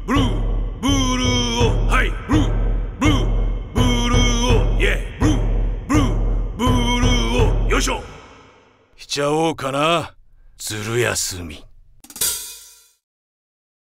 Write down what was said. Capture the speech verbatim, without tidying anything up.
ブルーブルーを、はい、ブルーブルーブルーを、イェイ、ブルーブルーブルーを、よいしょしちゃおうかな、ずる休み。